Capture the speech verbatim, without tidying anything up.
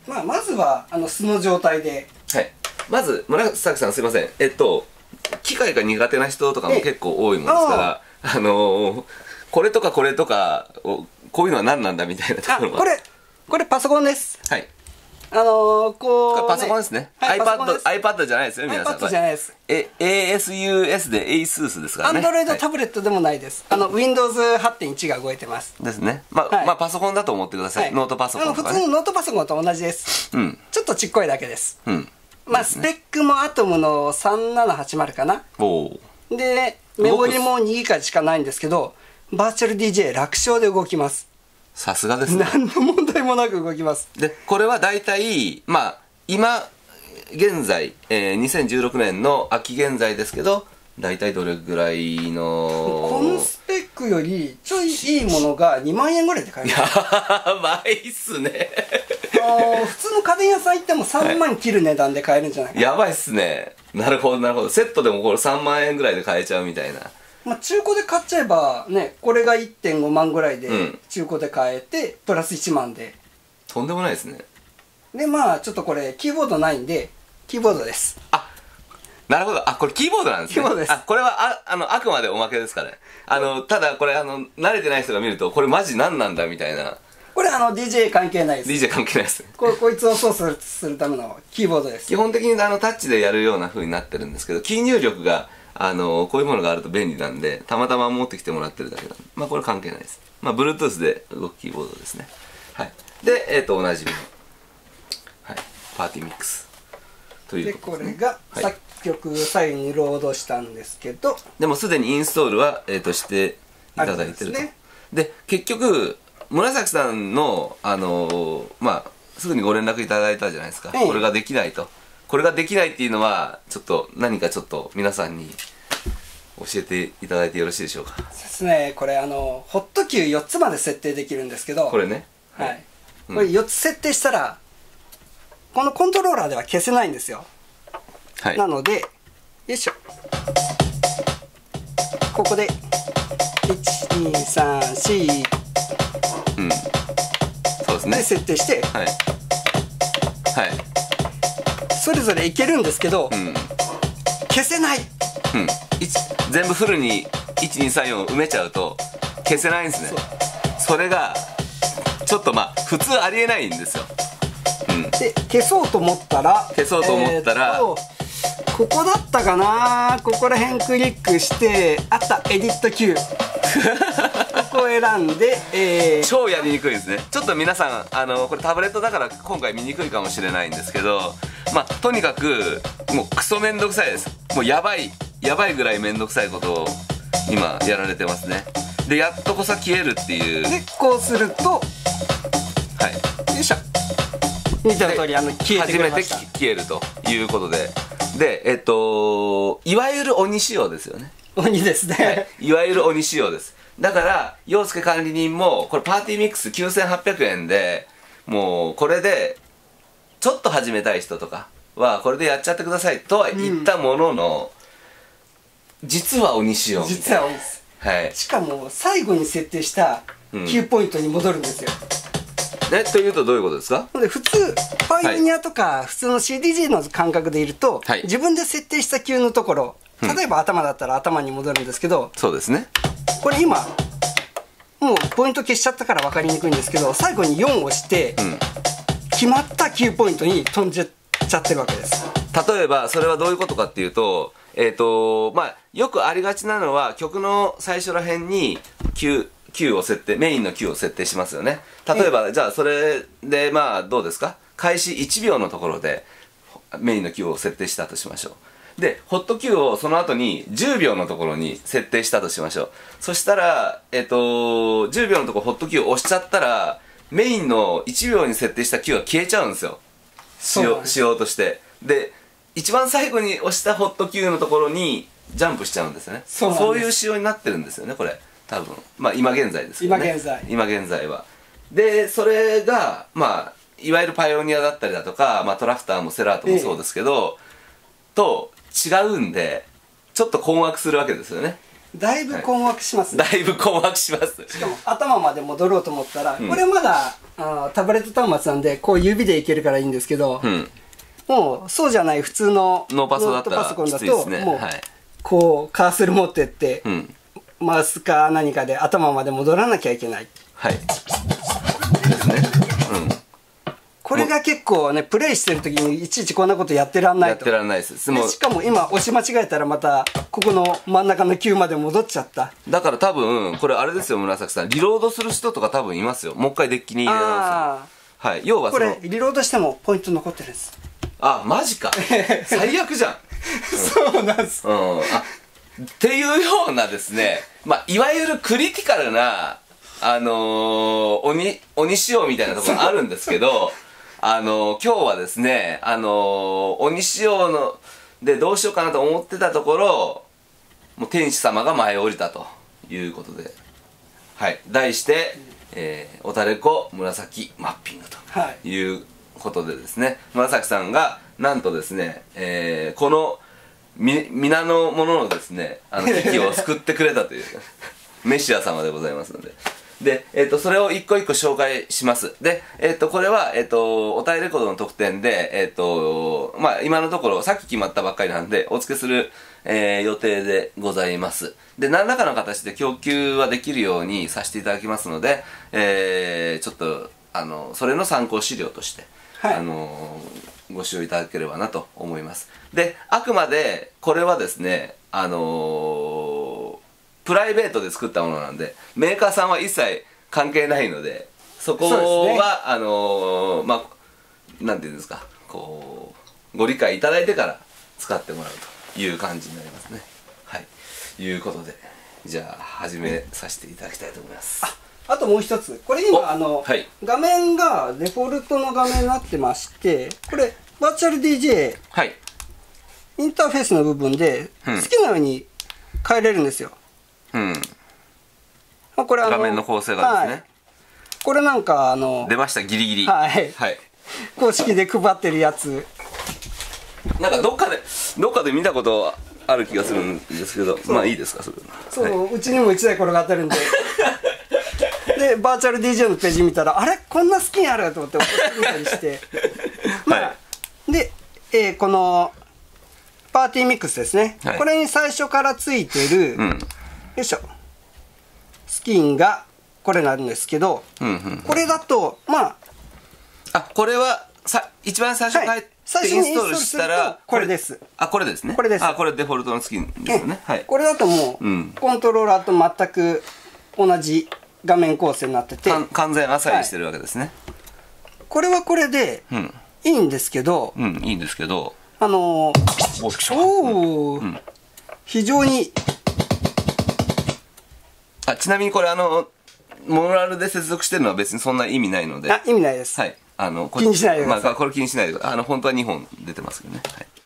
まあ、まずはあの素の状態で、 はい、まず紫さんすいません、えっと機械が苦手な人とかも結構多いもんですからあのー、これとかこれとかこういうのは何なんだみたいなところは、 これこれパソコンです。 はい、 あのー、こう、ね、 パソコンですね。はい、iPad、iPad じゃないですよ、皆さん。 iPad じゃないです。 え、エーエスユーエス で ASUS ですからね。 Android タブレットでもないです。あの、ウィンドウズはちてんいち が動いてます。 ですね。まあ、はい、まあ、パソコンだと思ってください。はい、ノートパソコンとか、ね。 普通のノートパソコンと同じです。うん。ちょっとちっこいだけです。うん。まあ、スペックもアトムのさんななはちまるかな。おお。で、メモリもにギガしかないんですけど、バーチャル ディージェー 楽勝で動きます。 さすがですね。 何の問題もなく動きます。 で、これは大体、まあ、今現在、えー、にせんじゅうろくねんの秋現在ですけど、大体どれぐらいのこのスペックよりちょいいいものがにまんえんぐらいで買えます。 やばいっすね。 あ普通の家電屋さん行ってもさんまん切る値段で買えるんじゃないかな、 はい、やばいっすね。なるほどなるほど。セットでもこれさんまんえんぐらいで買えちゃうみたいな。 まあ中古で買っちゃえばね、これが いってんごまんぐらいで中古で買えて、うん、プラスいちまんでとんでもないですね。 でまあちょっとこれキーボードないんでキーボードです。 あ、なるほど。あ、これキーボードなんですね。 キーボードです。 あ、これはああのあくまでおまけですからね。あのただこれあの慣れてない人が見るとこれマジ何なんだみたいな。 これあの ディージェー 関係ないです。 ディージェー 関係ないです。 こ, こいつを操作するためのキーボードです。 基本的にあのタッチでやるような風になってるんですけど、キー入力があのこういうものがあると便利なんで、たまたま持ってきてもらってるだけなんで、まあこれ関係ないです。まあ Bluetooth で動くキーボードですね。はい。で、えっ、ー、とおなじみの、はい、パーティーミックスということですね。 でこれが作曲最後にロードしたんですけど、 でもすでにインストールは、えー、としていただいてると。で、ね、結局紫さんのあのー、まあすぐにご連絡いただいたじゃないですか、ええ、これができないと。これができないっていうのはちょっと何かちょっと皆さんに教えていただいてよろしいでしょうか。 そうですね、これあのホットキューよっつまで設定できるんですけど、 これね、 はい、はい、うん、これよっつ設定したらこのコントローラーでは消せないんですよ。はい、なのでよいしょ、ここでいちにさんし、 うん、そうですね、 で設定して、はい、はい、それぞれいけるんですけど、うん、消せない、うん、 全部フルにいちにさんよん埋めちゃうと消せないんですね。 そ, それがちょっとまあ普通ありえないんですよ、うん、 で消そうと思ったら消そうと思ったら、えーここだったかな、ここら辺クリックしてあったエディット Q ここを選んで、えー、 超やりにくいですね。ちょっと皆さんあのこれタブレットだから今回見にくいかもしれないんですけど、まあとにかくもうクソめんどくさいです。もうやばいやばいぐらいめんどくさいことを今やられてますね。でやっとこさ消えるっていう。 でこうすると、はい、 よいしょ、見た通りあの消えてくれました。 初めて消えるということで、でえっといわゆる鬼仕様ですよね。 鬼ですね、 はい、いわゆる鬼仕様です。だから陽介管理人もこれパーティーミックスきゅうせんはっぴゃくえんで、もうこれでちょっと始めたい人とかはこれでやっちゃってくださいとは言ったものの、うん、実は鬼仕様みたいな。 実は鬼です、はい、しかも最後に設定したきゅうポイントに戻るんですよ、 うん、ね、というとどういうことですか。 で普通パイオニアとか普通の シーディージェー の感覚でいると、はい、自分で設定した級のところ、例えば頭だったら頭に戻るんですけど、うん、 そうですね、 これ今もうポイント消しちゃったから分かりにくいんですけど、最後によんを押して、うん、決まったきゅうポイントに飛んじゃってるわけです。 例えばそれはどういうことかっていうと、えーとまあ、よくありがちなのは曲の最初らへんに Q, Q を設定、メインの Q を設定しますよね。例えばじゃあそれでまあどうですか、開始いちびょうのところでメインの Q を設定したとしましょう。でホット Q をその後にじゅうびょうのところに設定したとしましょう。そしたら、えっと、じゅうびょうのところホット Q を押しちゃったらメインのいちびょうに設定した Q が消えちゃうんですよ、仕様、仕様として。で一番最後に押したホット Q のところにジャンプしちゃうんですよね。そう、そういう仕様になってるんですよね、これ多分。まあ今現在ですけどね、 今現在今現在は。でそれがまあいわゆるパイオニアだったりだとか、まあ、トラクターもセラートもそうですけど、ええ、と違うんでちょっと困惑するわけですよね。 だいぶ困惑します、 ね、はい、だいぶ困惑します。 しかも頭まで戻ろうと思ったら、うん、これまだああタブレット端末なんでこう指でいけるからいいんですけど、うん、もうそうじゃない普通のノーパソだったらノートパソコンだときついですね。 もう、はい、こうカーソル持ってって、うん、マウスか何かで頭まで戻らなきゃいけない。 はいですね。うんこれが結構ねプレイしてる時にいちいちこんなことやってらんないとやってらんないです。 でしかも今押し間違えたらまたここの真ん中の球まで戻っちゃった。 だから多分これあれですよ紫さん、リロードする人とか多分いますよ。もう一回デッキに入れ直す。はい、要はこれリロードしてもポイント残ってるんです。 あマジか最悪じゃん、 うん、そうなんです、 うん、あっていうようなですね、まあいわゆるクリティカルなあのー、鬼鬼仕様みたいなところあるんですけどあのー、今日はですね、あのー、鬼仕様のでどうしようかなと思ってたところ、もう天使様が舞い降りたということで、はい、題して、えー、おたれこ紫マッピングということでですね、はい、紫さんがなんとですね、えー、このみ皆の者のですね、あの危機を救ってくれたというメシア様でございますので。で、えっ、ー、と、それを一個一個紹介します。で、えっ、ー、と、これは、えっ、ー、と、おたえレコードの特典で、えっ、と、まあ、今のところ、さっき決まったばっかりなんで、お付けする、えー、予定でございます。で、何らかの形で供給はできるようにさせていただきますので、えー、ちょっと、あの、それの参考資料として、はい、あの、ご使用いただければなと思います。で、あくまで、これはですね、あのー、プライベートで作ったものなんでメーカーさんは一切関係ないので、そこは、ね、あのー、まあなんていうんですか、こうご理解いただいてから使ってもらうという感じになりますね。はいいうことで、じゃあ始めさせていただきたいと思います。 あ, あともう一つ、これ今あの、はい、画面がデフォルトの画面になってまして、これバーチャル ディージェー、はい、インターフェースの部分で好きなように変えれるんですよ。うん、これあの画面の構成がですね、はい、 これなんかあの出ました、ギリギリ、 はい、はい、公式で配ってるやつ、 なんかどっかでどっかで見たことある気がするんですけど、まあいいですかそれ。 そう、はい、うちにもいちだい転がってるんででバーチャル ディージェー のページ見たら、あれこんな好きにあると思って送ってみたりしてまあ、はい、で、えー、このパーティーミックスですね、はい、これに最初からついてる、うん、よいしょ、スキンがこれなんですけど、うんうんうん、これだとまああこれはさ一番最初から、はい、最初にインストールしたらこれです。 あこれですね。 これです。 あこれデフォルトのスキンですよね。はい。 これだともう、うん、コントローラーと全く同じ画面構成になってて、 完全アサインしてるわけですね。はい、 これはこれでいいんですけど、 うん、うん、いいんですけど、 あのー、おお、うん、非常に。 あちなみにこれあのモノラルで接続してるのは別にそんな意味ないので。 あ意味ないです。 はい。あの気にしないでください。 まあこれ気にしないでください。あの本当はにほん出てますけどね。はい。